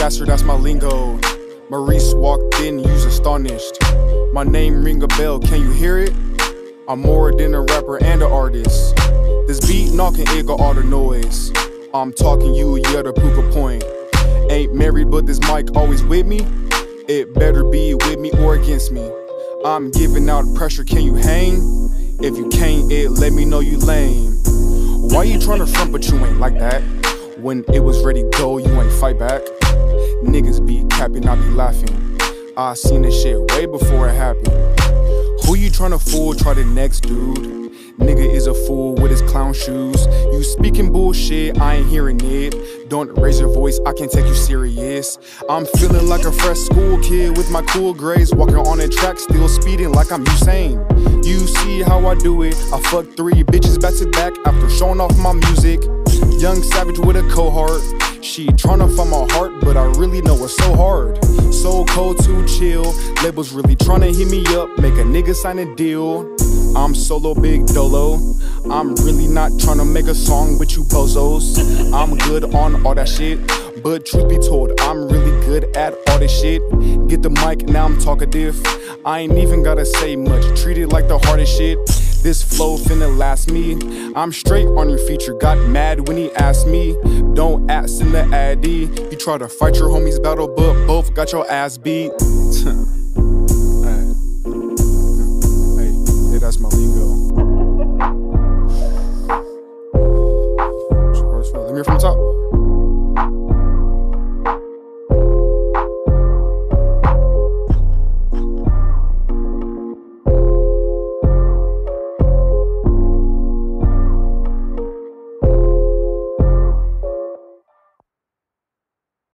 Gaster, that's my lingo. Maurice walked in, you's astonished. My name ring a bell, can you hear it? I'm more than a rapper and an artist. This beat knocking, it got all the noise. I'm talking you, yeah, to prove a point. Ain't married, but this mic always with me. It better be with me or against me. I'm giving out pressure, can you hang? If you can't, let me know you lame. Why you tryna front but you ain't like that? When it was ready go, you ain't fight back. Niggas be capping, I be laughing. I seen this shit way before it happened. Who you tryna fool? Try the next dude. Nigga is a fool with his clown shoes. You speaking bullshit, I ain't hearing it. Don't raise your voice, I can't take you serious. I'm feeling like a fresh school kid with my cool grades, walking on a track, still speeding like I'm Usain. You see how I do it. I fuck 3 bitches back to back after showing off my music. Young savage with a cohort. She tryna find my heart, but I really know it's so hard. So cold to chill. Labels really tryna hit me up, make a nigga sign a deal. I'm solo big dolo. I'm really not tryna make a song with you bozos. I'm good on all that shit, but truth be told, I'm really good at all this shit. Get the mic, now I'm talkative. I ain't even gotta say much, treat it like the hardest shit. This flow finna last me. I'm straight on your feature, got mad when he asked me. Don't ask in the addy. You try to fight your homies battle, but both got your ass beat.